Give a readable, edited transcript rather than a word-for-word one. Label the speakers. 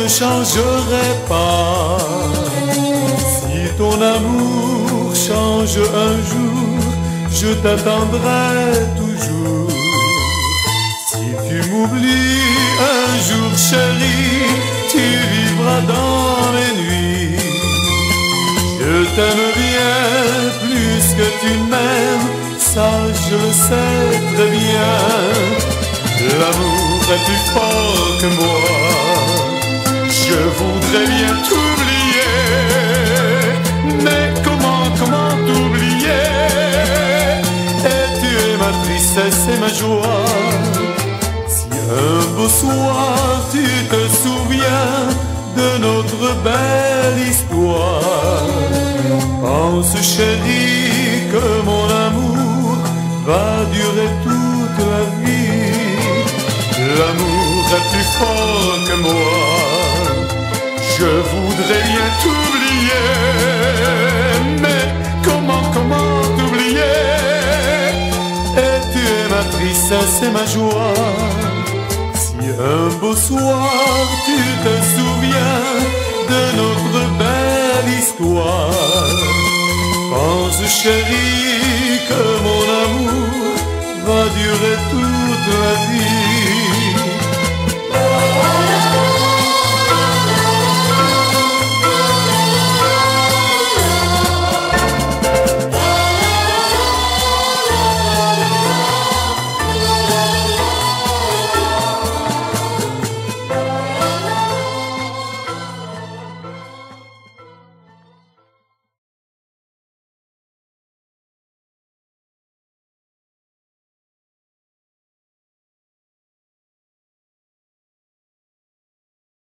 Speaker 1: changerai pas. Si ton amour change un jour, je t'attendrai toujours. Si tu m'oublies un jour, chérie, tu vivras dans mes nuits. Je t'aime bien plus que tu m'aimes, ça je le sais très bien. L'amour est plus fort que moi. Je voudrais bien t'oublier, mais comment t'oublier? Et tu es ma tristesse et ma joie. Si un beau soir tu te souviens de notre belle histoire, pense chérie que mon amour va durer toute la vie. L'amour est plus fort que moi. Je voudrais bien t'oublier, mais comment t'oublier? Et tu es ma tristesse et ma joie. Si un beau soir tu te souviens de notre belle histoire, pense chérie